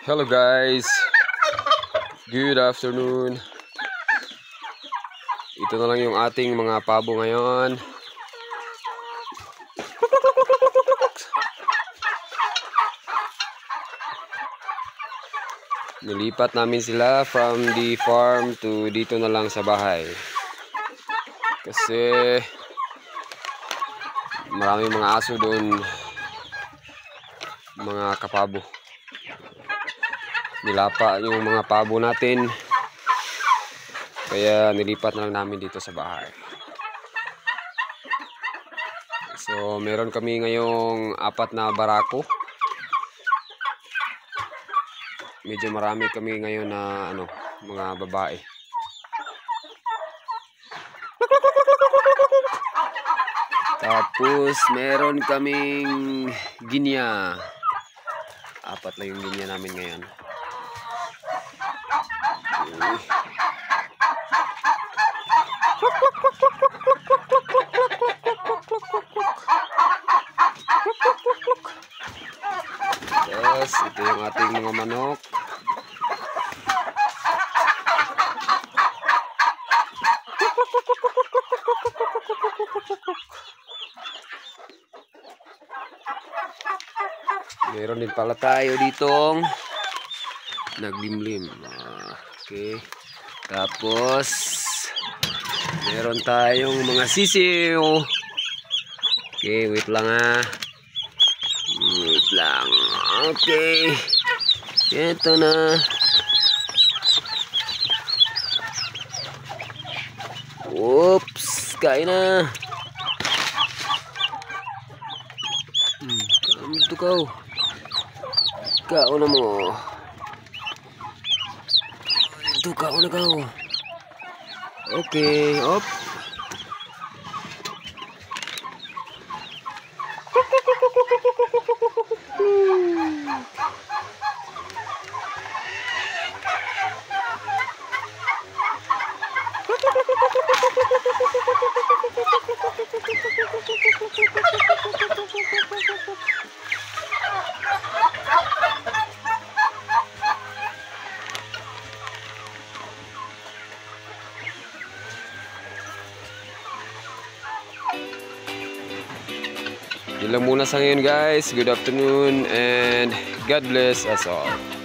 Hello guys, good afternoon. Ito na lang yung ating mga pabo ngayon. Nilipat namin sila from the farm to dito na lang sa bahay. Kasi maraming mga aso doon, mga kapabo. Nilapa yung mga pabo natin, kaya nilipat na lang namin dito sa bahay. So meron kami ngayong 4 na barako. Medyo marami kami ngayon na mga babae. Tapos meron kaming ginya. 4 lang yung ginya namin ngayon. Yes, ito yung ating mga manok. Meron din pala tayo ditong naglimlim. Okay. Tapos meron tayong mga sisiw. Okay, wait lang ha. Wait lang. Okay. Ito na. Oops, kain na. Ito kau. Kau na mo. Ito kau na kau. Okay, op. Yun lang muna sa ngayon guys. Good afternoon and God bless us all.